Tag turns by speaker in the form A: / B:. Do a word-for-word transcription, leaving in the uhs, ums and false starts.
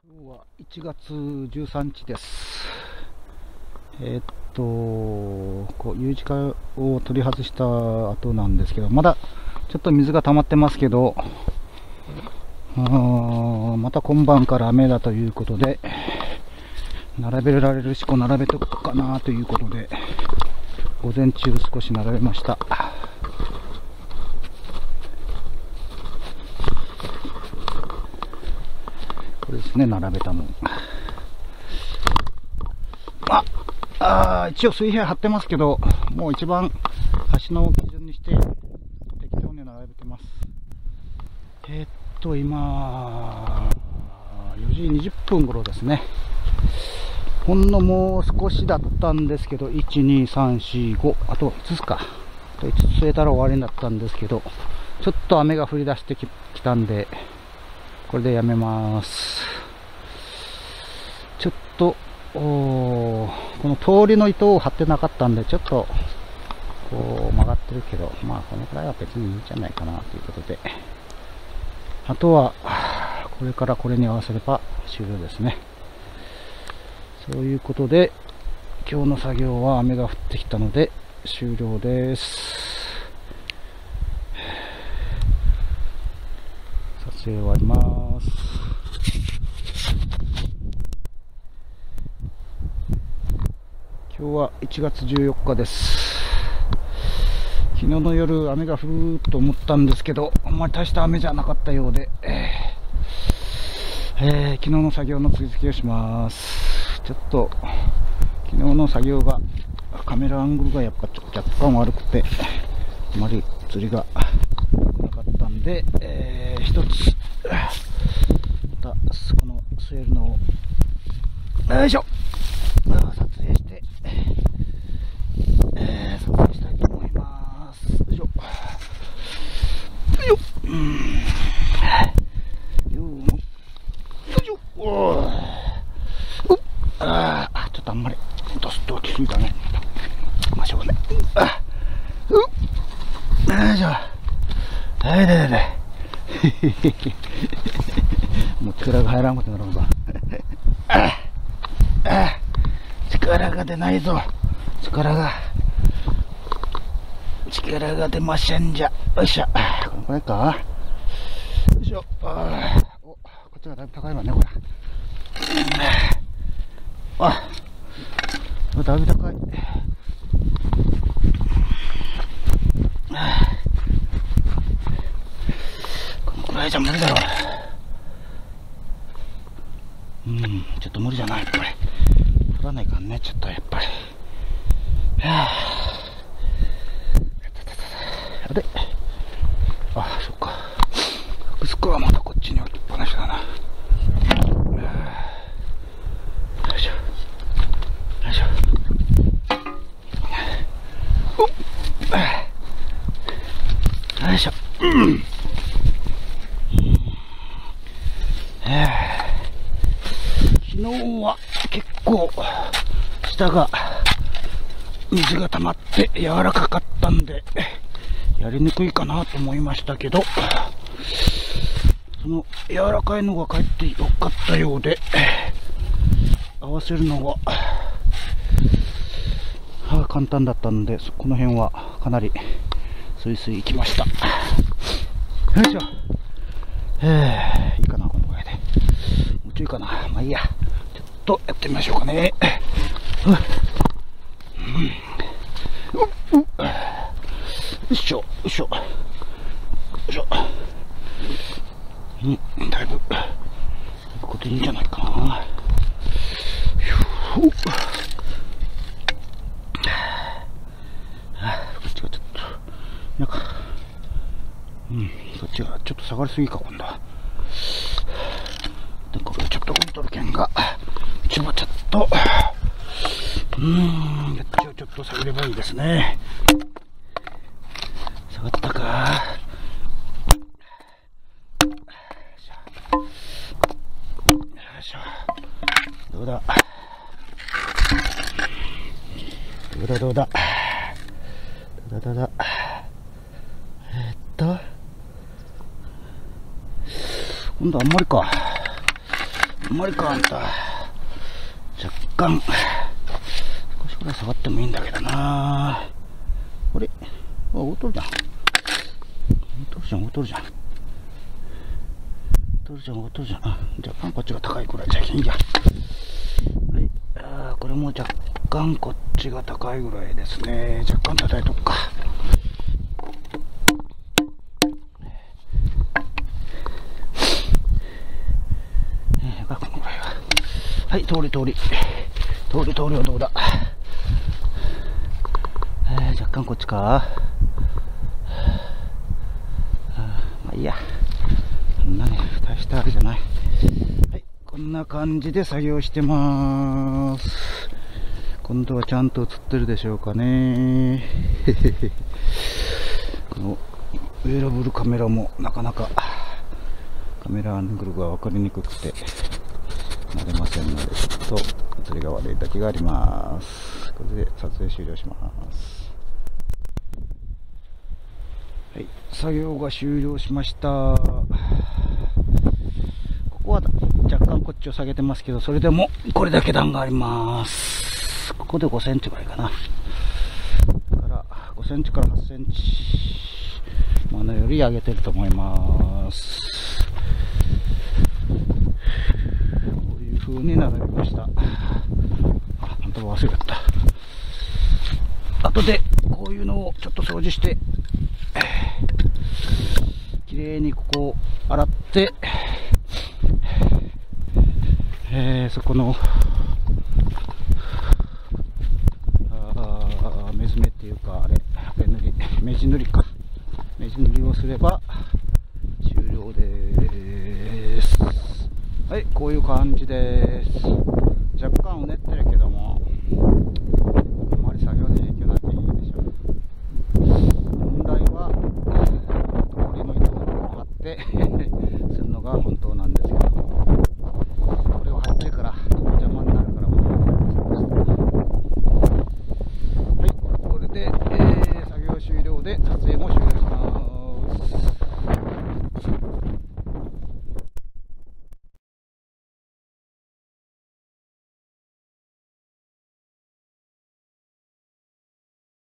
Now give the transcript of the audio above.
A: 今日はいちがつじゅうさんにちです。えーっとこう U 字架を取り外した後なんですけど、まだちょっと水が溜まってますけど、あーまた今晩から雨だということで、並べられるしこ並べとくかなということで、午前中少し並べました。これですね、並べたの。ああ、一応水平張ってますけど、もう一番端のを基準にして適当に並べてます。えー、っと今よじにじゅっぷん頃ですね。ほんのもう少しだったんですけど、いち、に、さん、よん、ご、あといつつか、あといつつ据えたら終わりになったんですけど、ちょっと雨が降り出してきたんで、これでやめます。ちょっとこの通りの糸を張ってなかったんで、ちょっとこう曲がってるけど、まあこのくらいは別にいいんじゃないかなということで、あとはこれからこれに合わせれば終了ですね。そういうことで今日の作業は雨が降ってきたので終了です。撮影終わります。今日はいちがつじゅうよっかです。昨日の夜雨が降ると思ったんですけど、あんまり大した雨じゃなかったようで、えーえー、昨日の作業の続きをします。ちょっと昨日の作業がカメラアングルがやっぱ若干悪くて、あまり釣りがなかったんで、えー、一つまたこの据えるのをよいしょ撮影して、えー、撮影したいと思います。よいしょよっ、うん、よいしょ、おーあーちょっとあんまりドスッと大きすぎたね。まあしょうがない。あうっよいしょ、はいでででもう力が入らんことになるのかああ力が出ないぞ。力が力が出ませんじゃ。よいしょ、このくらいか。よいしょ、あおこっちがだいぶ高いわねこれ。あだいぶ高い。このくらいじゃ無理だろう。うんちょっと無理じゃないこれ。取らないかんね、ちょっとやっぱり。はあれあそっか、隠すかはまたこっちに置きっぱなしだな。よいしょよいしょ、よいしょ、うん、昨日は結構下が水が溜まって柔らかかったんでやりにくいかなと思いましたけど、その柔らかいのがかえってよかったようで、合わせるのが簡単だったんで、この辺はかなりスイスイいきました。よいしょ、えー、いいかなこのぐらいで。もうちょいかな、まあいいや、ちょっとやってみましょうかね。うんうん、よいしょよいしょよいしょ、うん、だいぶこういうこといいんじゃないかな。こっちがちょっとなんか、うん、そっちがちょっと下がりすぎか今度は。でこれちょっとコントロール剣がちょぼちょっと、うーんやっちをちょっと下げればいいですね。下がったか。よいしょ、どうだどうだどうだどうだどうだ、えー、っと今度あんまりか、 あんまりかあんた。若干、少しくらい下がってもいいんだけどな。あれ、あ、おとるじゃん。おとるじゃん、おとるじゃん。おとるじゃん、おとるじゃん。あ、若干こっちが高いくらいじゃいいや。はい。あ、これも若干こっちが高いぐらいですね。若干叩いとくか。えー、このぐらいは。はい、通り通り。通り通りはどうだ。えー、若干こっちか。まあいいや。そんなね、大したあれじゃない。はい、こんな感じで作業してまーす。今度はちゃんと映ってるでしょうかね。このウェアラブルカメラもなかなかカメラアングルが分かりにくくて慣れませんので、ちょっと映りが悪い時があります。これで撮影終了します。はい、作業が終了しました。ここは若干こっちを下げてますけど、それでもこれだけ段があります。ここでごセンチぐらいかな。だからごセンチからはちセンチものより上げてると思います。こういう風に並びました。あ、本当は忘れちゃった。後でこういうのをちょっと掃除してきれいにここを洗って、えー、そこのあ目詰めっていうか、あれ目塗り目地塗りか目地塗りをすれば終了です。はい、こういう感じです。若干うねってるけども